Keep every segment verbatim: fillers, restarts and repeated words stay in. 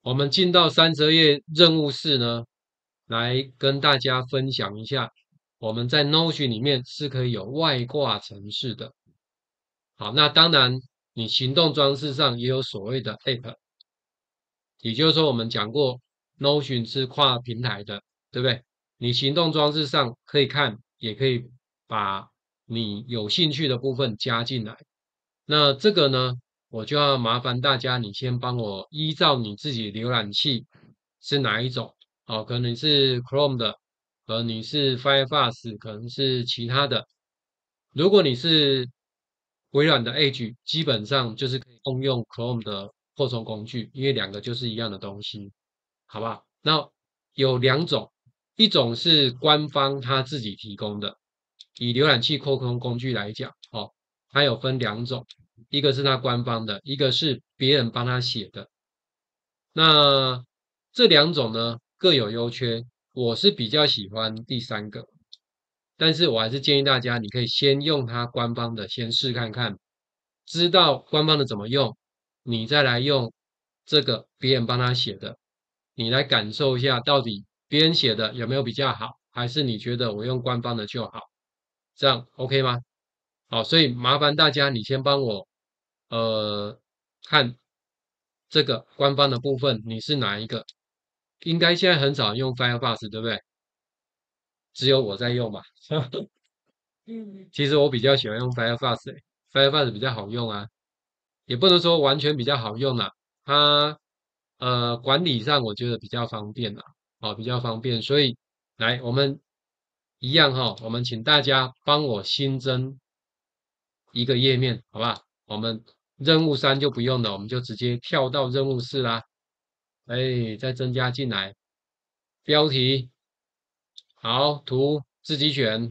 我们进到三十二页任务四呢，来跟大家分享一下，我们在 Notion 里面是可以有外挂程式的。好，那当然，你行动装置上也有所谓的 App，也就是说，我们讲过 Notion 是跨平台的，对不对？你行动装置上可以看，也可以把你有兴趣的部分加进来。那这个呢，我就要麻烦大家，你先帮我依照你自己浏览器是哪一种，哦，可能是 Chrome 的，可能你是 Firefox，可能是其他的。如果你是微软的 Edge，基本上就是可以共用 Chrome 的扩充工具，因为两个就是一样的东西，好不好？那有两种，一种是官方他自己提供的，以浏览器扩充工具来讲，哦，它有分两种，一个是它官方的，一个是别人帮他写的。那这两种呢各有优缺，我是比较喜欢第三个，但是我还是建议大家，你可以先用它官方的先试看看，知道官方的怎么用，你再来用这个别人帮他写的，你来感受一下到底别人写的有没有比较好，还是你觉得我用官方的就好，这样 OK 吗？好，所以麻烦大家，你先帮我呃看这个官方的部分，你是哪一个？应该现在很少人用 Firefox，对不对？只有我在用嘛。其实我比较喜欢用 Firefox，欸，Firefox 比较好用啊，也不能说完全比较好用啦，它呃管理上我觉得比较方便啦，哦，比较方便，所以来我们一样哈，我们请大家帮我新增一个页面，好吧？我们任务三就不用了，我们就直接跳到任务四啦。哎，再增加进来，标题好，图自己选，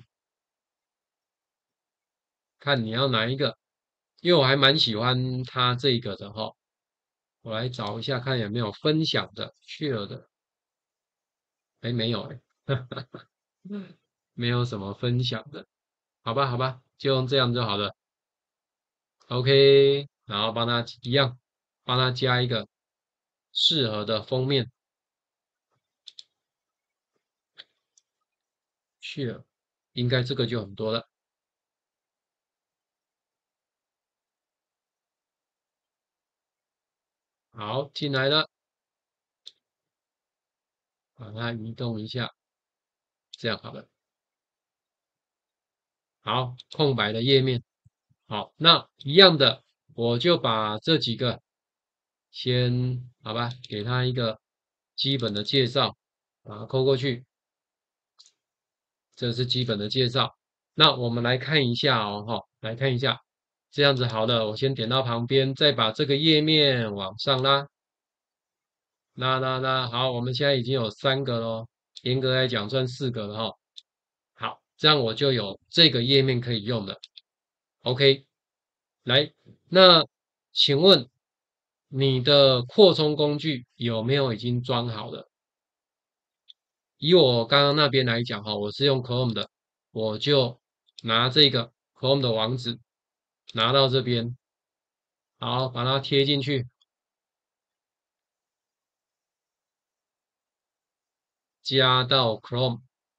看你要哪一个，因为我还蛮喜欢它这个的哈。我来找一下看有没有分享的 share 的，哎，没有哎，没有什么分享的，好吧，好吧，就用这样就好了。OK，然后帮他一样，帮他加一个适合的封面 share，应该这个就很多了。好，进来了，把它移动一下，这样好了。好，空白的页面。好，那一样的，我就把这几个先好吧，给他一个基本的介绍，把它扣过去。这是基本的介绍。那我们来看一下哦，哈，来看一下，这样子好了，我先点到旁边，再把这个页面往上拉，拉拉拉，好，我们现在已经有三个咯，严格来讲算四个了哈。好，这样我就有这个页面可以用了。OK，来，那请问你的扩充工具有没有已经装好了？以我刚刚那边来讲哈，我是用 Chrome 的，我就拿这个 Chrome 的网址拿到这边，好，把它贴进去，加到 Chrome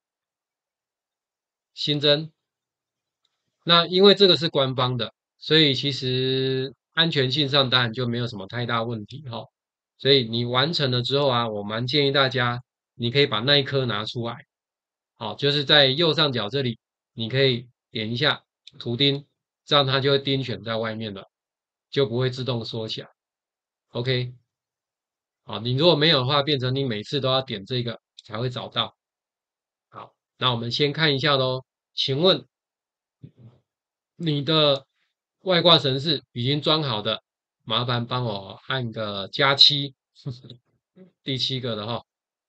新增。那因为这个是官方的，所以其实安全性上当然就没有什么太大问题哈。所以你完成了之后啊，我蛮建议大家，你可以把那一颗拿出来，好，就是在右上角这里，你可以点一下图钉，这样它就会钉选在外面了，就不会自动缩起来。OK，好，你如果没有的话，变成你每次都要点这个才会找到。好，那我们先看一下喽。请问你的外挂程式已经装好的，麻烦帮我按个加七，第七个的哈。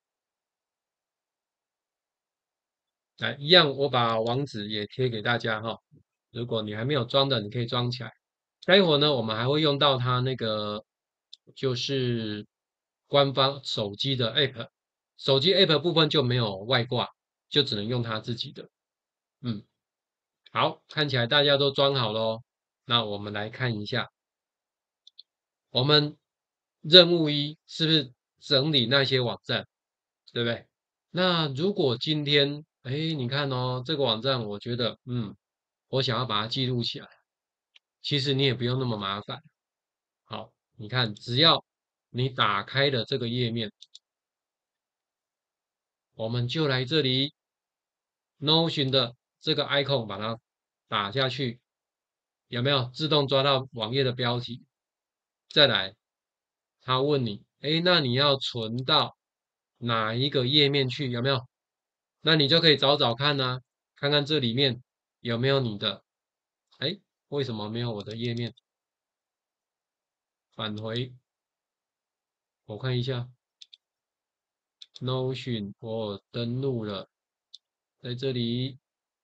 来，一样，我把网址也贴给大家哈。如果你还没有装的，你可以装起来。待会儿呢，我们还会用到它那个，就是官方手机的 App，手机 App 部分就没有外挂，就只能用它自己的。嗯，好，看起来大家都装好咯。那我们来看一下，我们任务一是不是整理那些网站，对不对？那如果今天，哎，你看哦，这个网站，我觉得，嗯，我想要把它记录起来，其实你也不用那么麻烦。好，你看，只要你打开了这个页面，我们就来这里 Notion 的这个 icon 把它打下去，有没有自动抓到网页的标题？再来，他问你，哎，那你要存到哪一个页面去？有没有？那你就可以找找看呢、看看这里面有没有你的。哎，为什么没有我的页面？返回，我看一下 Notion，我登录了，在这里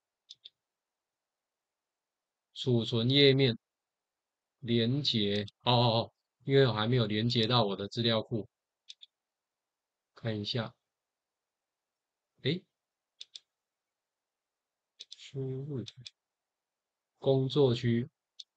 储存页面连接。哦哦哦，因为我还没有连接到我的资料库，看一下。哎，输入工作区。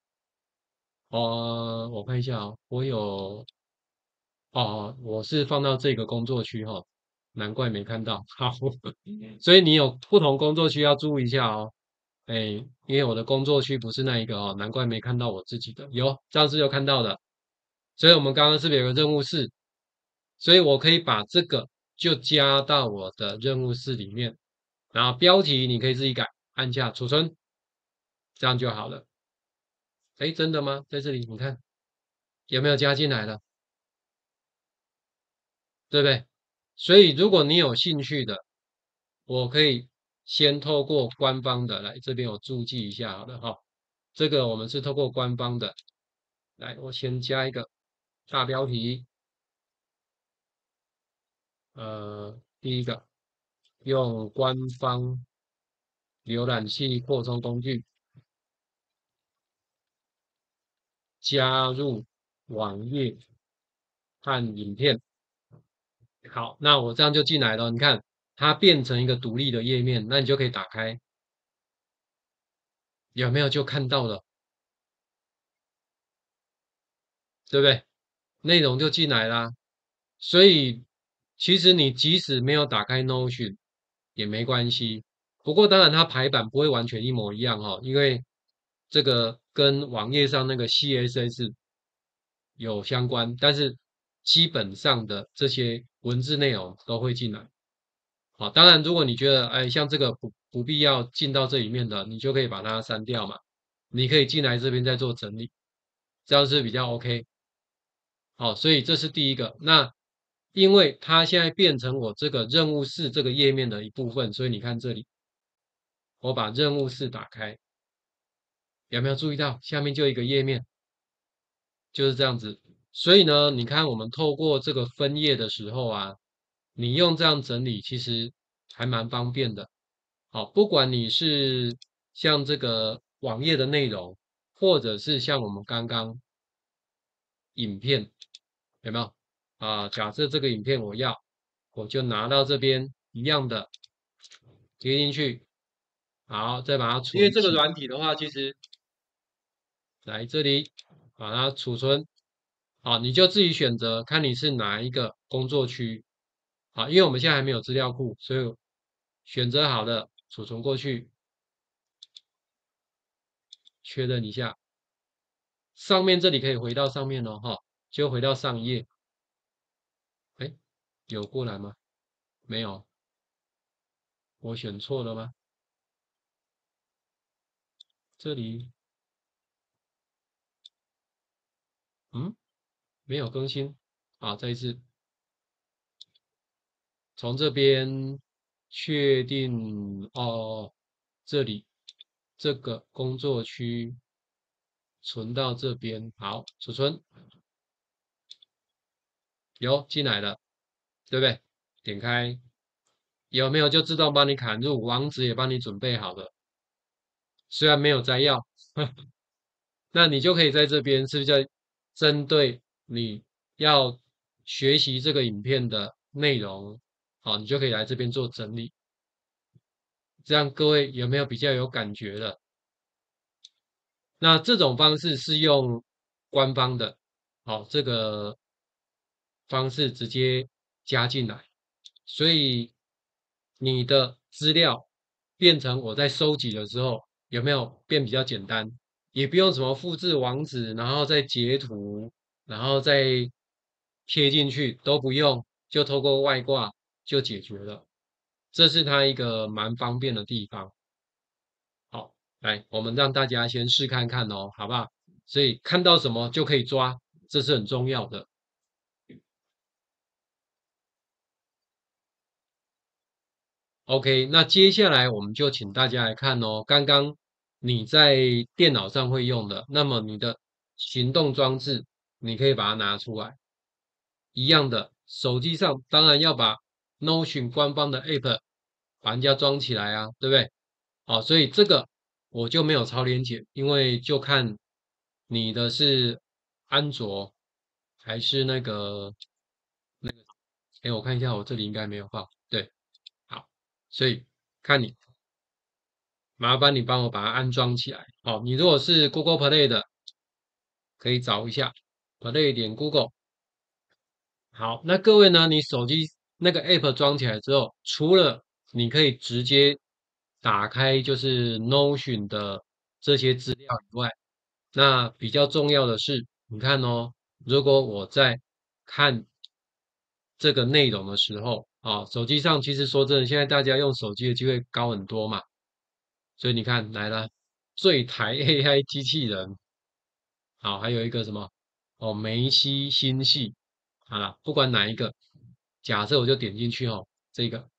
哦，我看一下哦，我有哦，我是放到这个工作区哈、哦，难怪没看到。好，所以你有不同工作区要注意一下哦。哎，因为我的工作区不是那一个哦，难怪没看到我自己的。有，上次有看到的。所以我们刚刚是不是有个任务室？所以我可以把这个就加到我的任务室里面，然后标题你可以自己改，按下储存，这样就好了。哎，真的吗？在这里你看有没有加进来了？对不对？所以如果你有兴趣的，我可以先透过官方的来这边我注记一下好了哈。这个我们是透过官方的，来我先加一个大标题，呃，第一个用官方浏览器扩充工具加入网页和影片。好，那我这样就进来了，你看它变成一个独立的页面，那你就可以打开，有没有就看到了，对不对？内容就进来啦。所以其实你即使没有打开 Notion 也没关系。不过当然它排版不会完全一模一样哈，因为这个跟网页上那个 C S S 有相关，但是基本上的这些文字内容都会进来。好，当然如果你觉得哎像这个不不必要进到这里面的，你就可以把它删掉嘛。你可以进来这边再做整理，这样是比较 OK。好，所以这是第一个。那因为它现在变成我这个任务室这个页面的一部分，所以你看这里，我把任务室打开，有没有注意到下面就一个页面，就是这样子。所以呢，你看我们透过这个分页的时候啊，你用这样整理其实还蛮方便的。好，不管你是像这个网页的内容，或者是像我们刚刚影片，有没有啊？假设这个影片我要，我就拿到这边一样的接进去，好，再把它存。因为这个软体的话，其实来这里把它储存，好，你就自己选择，看你是哪一个工作区，好，因为我们现在还没有资料库，所以选择好的储存过去，确认一下，上面这里可以回到上面哦，哈，就回到上一页，哎，有过来吗？没有，我选错了吗？这里，嗯，没有更新，好，再一次从这边确定哦，这里这个工作区存到这边，好，储存有进来了，对不对？点开有没有就自动帮你砍入，网址也帮你准备好了，虽然没有摘要，那你就可以在这边是不是就针对你要学习这个影片的内容，好，你就可以来这边做整理。这样各位有没有比较有感觉的？那这种方式是用官方的，好，这个方式直接加进来，所以你的资料变成我在收集的时候，有没有变比较简单？也不用什么复制网址，然后再截图，然后再贴进去，都不用，就透过外挂就解决了。这是它一个蛮方便的地方。好，来，我们让大家先试看看哦，好不好？所以看到什么就可以抓，这是很重要的。OK，那接下来我们就请大家来看哦，刚刚你在电脑上会用的，那么你的行动装置，你可以把它拿出来。一样的，手机上当然要把 Notion 官方的 App 把人家装起来啊，对不对？好，所以这个我就没有超连结，因为就看你的是安卓还是那个那个，哎，我看一下，我这里应该没有放，对，好，所以看你，麻烦你帮我把它安装起来。好，你如果是 Google Play 的，可以找一下 Play 点 Google。好，那各位呢，你手机那个 App 装起来之后，除了你可以直接打开就是 Notion 的这些资料以外，那比较重要的是，你看哦，如果我在看这个内容的时候，啊，手机上其实说真的，现在大家用手机的机会高很多嘛，所以你看来了，最台 A I 机器人，好，还有一个什么哦，梅西星系，啊，不管哪一个，假设我就点进去哦，这个，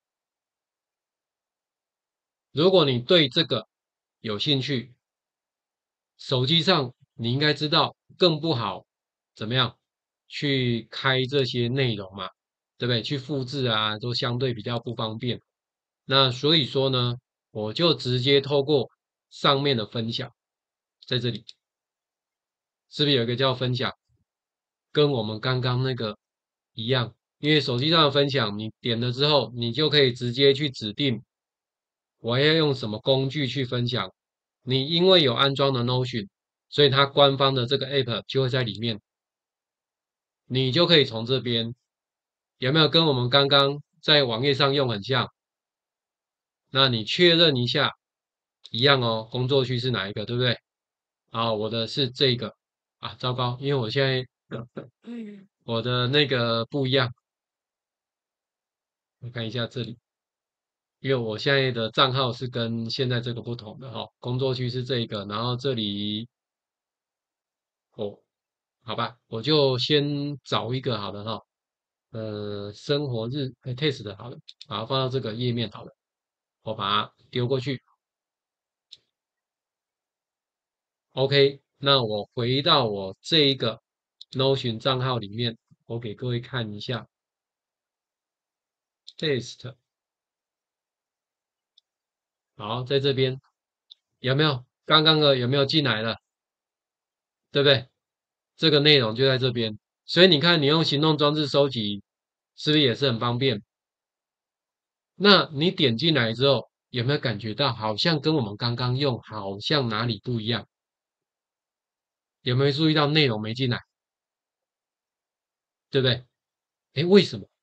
如果你对这个有兴趣，手机上你应该知道更不好怎么样去开这些内容嘛，对不对？去复制啊，都相对比较不方便。那所以说呢，我就直接透过上面的分享，在这里是不是有一个叫分享，跟我们刚刚那个一样？因为手机上的分享，你点了之后，你就可以直接去指定我要用什么工具去分享。你因为有安装的 Notion，所以它官方的这个 App 就会在里面，你就可以从这边有没有跟我们刚刚在网页上用很像？那你确认一下，一样哦。工作区是哪一个，对不对？啊，我的是这个啊，糟糕，因为我现在我的那个不一样，我看一下这里，因为我现在的账号是跟现在这个不同的哈、哦，工作区是这个，然后这里哦，好吧，我就先找一个好的哈、呃，生活日哎 test 的好了，把它放到这个页面好了，我把它丢过去，OK，那我回到我这一个 Notion 账号里面，我给各位看一下 test，好，在这边有没有？刚刚的有没有进来了？对不对？这个内容就在这边，所以你看，你用行动装置收集，是不是也是很方便？那你点进来之后，有没有感觉到好像跟我们刚刚用好像哪里不一样？有没有注意到内容没进来？对不对？诶，为什么？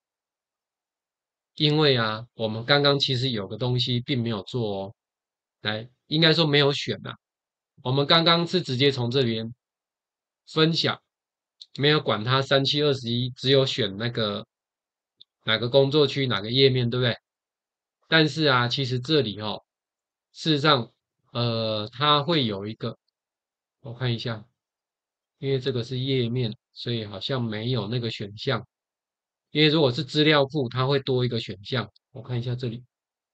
因为啊，我们刚刚其实有个东西并没有做哦，来，应该说没有选呐、我们刚刚是直接从这边分享，没有管它三七二十一，只有选那个哪个工作区哪个页面，对不对？但是啊，其实这里哦，事实上，呃，它会有一个，我看一下，因为这个是页面，所以好像没有那个选项。因为如果是资料库，它会多一个选项。我看一下这里，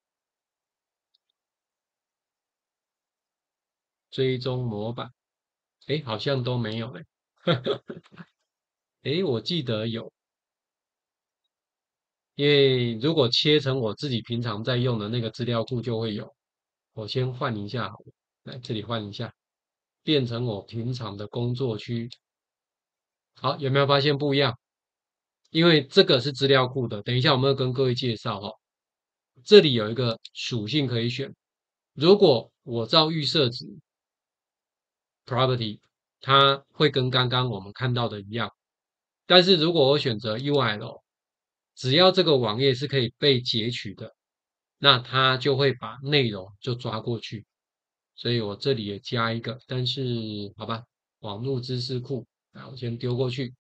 追踪模板，诶，好像都没有嘞。诶，我记得有，因为如果切成我自己平常在用的那个资料库就会有。我先换一下好了，来这里换一下，变成我平常的工作区。好，有没有发现不一样？因为这个是资料库的，等一下我们会跟各位介绍哈。这里有一个属性可以选，如果我照预设值 property，它会跟刚刚我们看到的一样， 但是如果我选择 U R L，只要这个网页是可以被截取的，那它就会把内容就抓过去。所以我这里也加一个，但是好吧，网络知识库，啊，我先丢过去。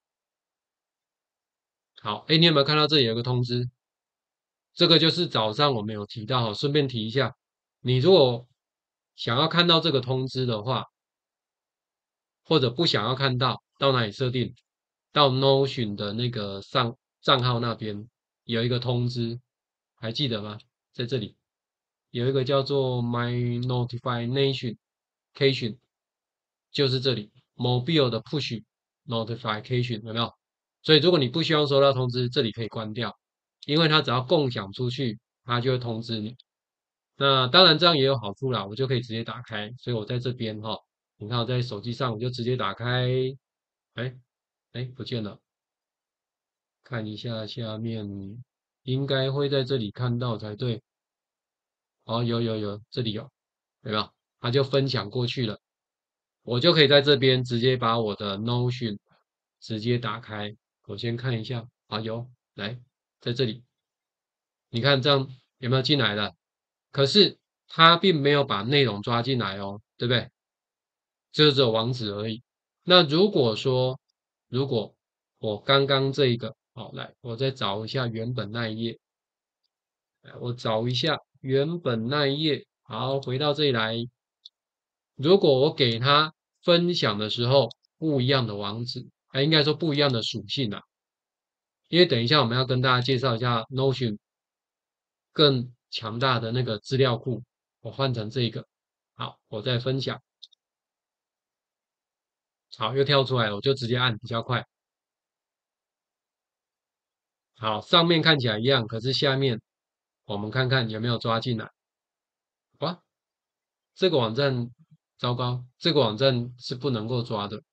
好，哎，你有没有看到这里有个通知？这个就是早上我们有提到，顺便提一下，你如果想要看到这个通知的话，或者不想要看到，到哪里设定？到 Notion 的那个上账号那边有一个通知，还记得吗？在这里有一个叫做 My Notification，就是这里 Mobile 的 Push Notification 有没有？所以如果你不希望收到通知，这里可以关掉，因为它只要共享出去，它就会通知你。那当然这样也有好处啦，我就可以直接打开，所以我在这边哈，你看我在手机上我就直接打开，哎哎不见了，看一下下面应该会在这里看到才对。哦，有有有，这里有，对吧？它就分享过去了，我就可以在这边直接把我的 Notion 直接打开。我先看一下，啊有，来在这里，你看这样有没有进来了？可是它并没有把内容抓进来哦，对不对？就是只有网址而已。那如果说，如果我刚刚这一个，好，来，我再找一下原本那一页，来，我找一下原本那一页，好，回到这里来。如果我给他分享的时候不一样的网址，还应该说不一样的属性啊，因为等一下我们要跟大家介绍一下 Notion 更强大的那个资料库，我换成这个，好，我再分享，好，又跳出来了，我就直接按比较快。好，上面看起来一样，可是下面我们看看有没有抓进来。哇，这个网站糟糕，这个网站是不能够抓的。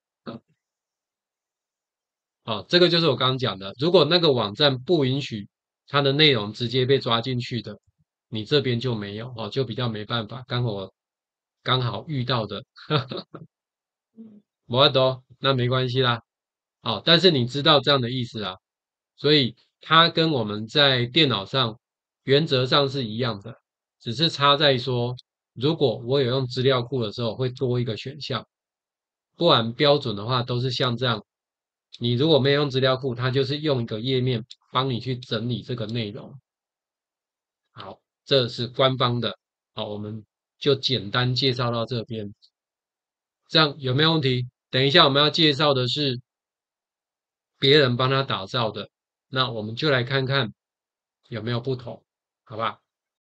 哦，这个就是我刚刚讲的，如果那个网站不允许它的内容直接被抓进去的，你这边就没有哦，就比较没办法。刚好刚好遇到的，没得，那没关系啦。哦，但是你知道这样的意思啊，所以它跟我们在电脑上原则上是一样的，只是差在说，如果我有用资料库的时候，会多一个选项，不然标准的话都是像这样。你如果没有用资料库，它就是用一个页面帮你去整理这个内容。好，这是官方的，好，我们就简单介绍到这边，这样有没有问题？等一下我们要介绍的是别人帮他打造的，那我们就来看看有没有不同，好吧？